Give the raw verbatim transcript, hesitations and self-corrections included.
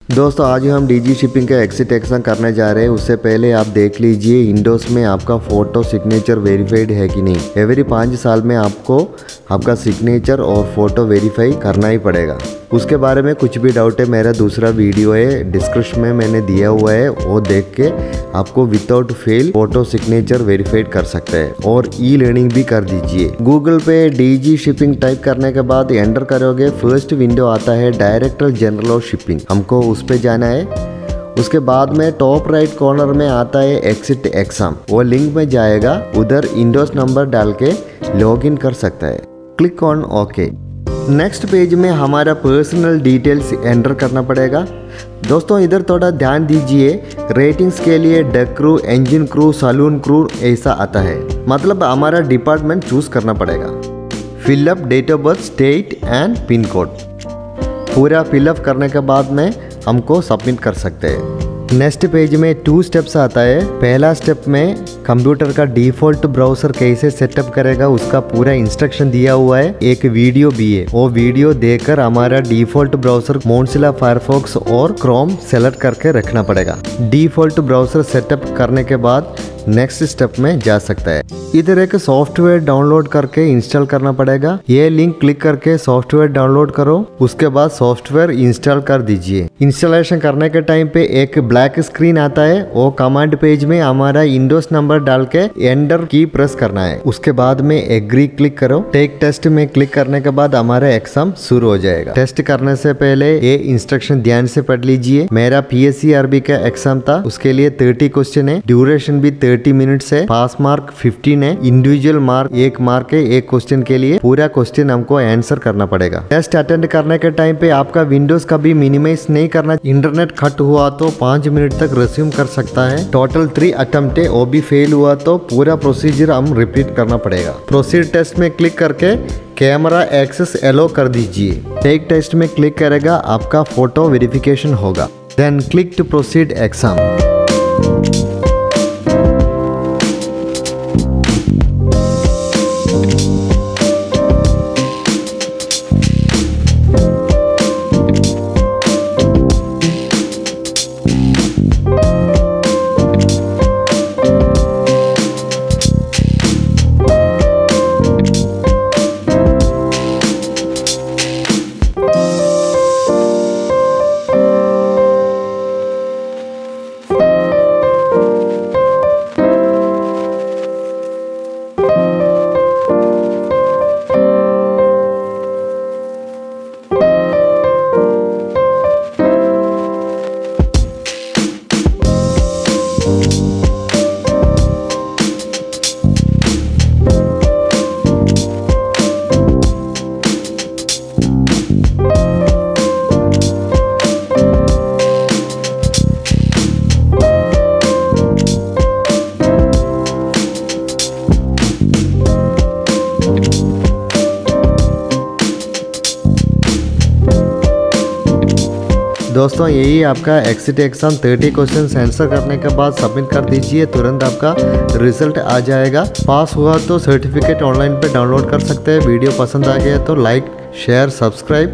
दोस्तों आज हम डीजी शिपिंग का एक्सिट एग्जाम करने जा रहे हैं। उससे पहले आप देख लीजिए इंडोस में आपका फोटो सिग्नेचर वेरीफाइड है कि नहीं। एवरी पाँच साल में आपको आपका सिग्नेचर और फोटो वेरीफाई करना ही पड़ेगा। उसके बारे में कुछ भी डाउट है, मेरा दूसरा वीडियो है डिस्क्रिप्शन में मैंने दिया हुआ है, वो देख के आपको without fail photo signature verified कर सकते हैं और ई लर्निंग भी कर दीजिए। गूगल पे डीजी शिपिंग टाइप करने के बाद एंटर करोगे, फर्स्ट विंडो आता है डायरेक्टर जनरल ऑफ शिपिंग, हमको उस पे जाना है। उसके बाद में टॉप राइट कॉर्नर में आता है एक्सिट एग्जाम, वो लिंक में जाएगा, उधर इंडोस नंबर डाल के लॉगिन कर सकता है। Click on okay. Next page में हमारा पर्सनल डिटेल्स एंटर करना पड़ेगा। दोस्तों इधर थोड़ा ध्यान दीजिए, रेटिंग्स के लिए deck crew, engine crew, saloon crew ऐसा आता है, मतलब हमारा डिपार्टमेंट चूज करना पड़ेगा। Fill up date of birth, state and pin code पूरा फिलअप करने के बाद में हमको सबमिट कर सकते हैं। नेक्स्ट पेज में टू स्टेप्स आता है। पहला स्टेप में कंप्यूटर का डिफॉल्ट ब्राउजर कैसे सेटअप करेगा उसका पूरा इंस्ट्रक्शन दिया हुआ है, एक वीडियो भी है, वो वीडियो देखकर हमारा डिफॉल्ट ब्राउजर मोज़िला फायरफॉक्स और क्रोम सेलेक्ट करके रखना पड़ेगा। डिफॉल्ट ब्राउजर सेटअप करने के बाद नेक्स्ट स्टेप में जा सकता है। इधर एक सॉफ्टवेयर डाउनलोड करके इंस्टॉल करना पड़ेगा, ये लिंक क्लिक करके सॉफ्टवेयर डाउनलोड करो, उसके बाद सॉफ्टवेयर इंस्टॉल कर दीजिए। इंस्टॉलेशन करने के टाइम पे एक ब्लैक स्क्रीन आता है, वो कमांड पेज में हमारा इंडोस नंबर डाल के एंटर की प्रेस करना है। उसके बाद में एग्री क्लिक करो। टेक टेस्ट में क्लिक करने के बाद हमारा एग्जाम शुरू हो जाएगा। टेस्ट करने से पहले ये इंस्ट्रक्शन ध्यान से पढ़ लीजिए। मेरा P S C R B का एग्जाम था, उसके लिए थर्टी क्वेश्चन है, ड्यूरेशन भी थर्टी मिनट्स है, पास मार्क फिफ्टीन है, इंडिविजुअल मार्क एक मार्क है एक क्वेश्चन के लिए, पूरा क्वेश्चन हमको आंसर करना पड़ेगा। टेस्ट अटेंड करने के टाइम पे आपका विंडोज कभी मिनिमाइज नहीं करना, इंटरनेट कट हुआ तो पाँच मिनट तक रिज्यूम कर सकता है। टोटल थ्री अटेम्प्ट है, वो भी फेल हुआ तो पूरा प्रोसीजर हम रिपीट करना पड़ेगा। प्रोसीड टेस्ट में क्लिक करके कैमरा एक्सेस एलो कर दीजिए। टेक टेस्ट में क्लिक करेगा, आपका फोटो वेरिफिकेशन होगा। Then click to proceed exam. दोस्तों यही आपका exit exam, thirty question answer करने के बाद सबमिट कर दीजिए, तुरंत आपका रिजल्ट आ जाएगा। पास हुआ तो सर्टिफिकेट ऑनलाइन पे डाउनलोड कर सकते हैं। वीडियो पसंद आ गया तो लाइक शेयर सब्सक्राइब